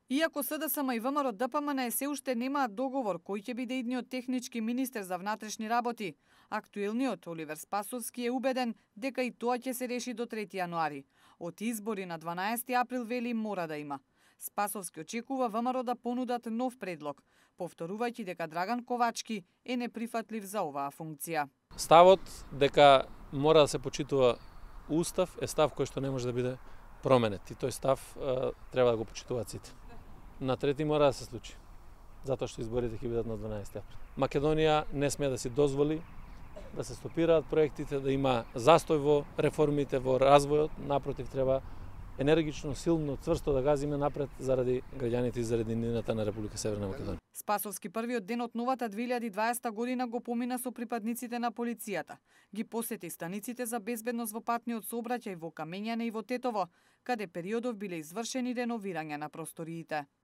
Иако СДСМ и ВМРО ДПМН се уште немаат договор кој ќе биде идниот технички министер за внатрешни работи, актуелниот Оливер Спасовски е убеден дека и тоа ќе се реши до 3 јануари. Од избори на 12 април вели мора да има. Спасовски очекува ВМРО да понудат нов предлог, повторувајќи дека Драган Ковачки е неприфатлив за оваа функција. Ставот дека мора да се почитува устав е став кој што не може да биде променет и тој став треба да го почитуваат сите. На 3 мора да се случи, затоа што изборите ќе бидат на 12 април. Македонија не смее да си дозволи да се стопираат проектите, да има застој во реформите, во развојот, напротив треба енергично, силно, цврсто да газиме напред заради граѓаните и заради иднината на Република Северна Македонија. Спасовски првиот ден од новата 2020 година го помина со припадниците на полицијата. Ги посети станиците за безбедност во патниот сообраќај во Камењане и во Тетово, каде периодов биле извршени реновирања на просториите.